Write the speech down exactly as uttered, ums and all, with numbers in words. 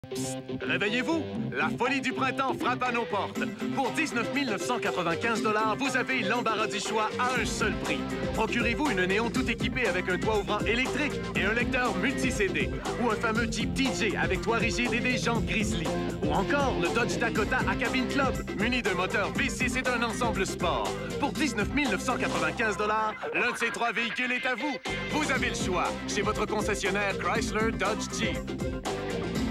Réveillez-vous! La folie du printemps frappe à nos portes. Pour dix-neuf mille neuf cent quatre-vingt-quinze dollars, vous avez l'embarras du choix à un seul prix. Procurez-vous une Néon tout équipée avec un toit ouvrant électrique et un lecteur multi-C D. Ou un fameux Jeep T J avec toit rigide et des jantes Grizzly. Ou encore le Dodge Dakota à cabine club, muni d'un moteur V six et d'un ensemble sport. Pour dix-neuf mille neuf cent quatre-vingt-quinze dollars, l'un de ces trois véhicules est à vous. Vous avez le choix chez votre concessionnaire Chrysler Dodge Jeep.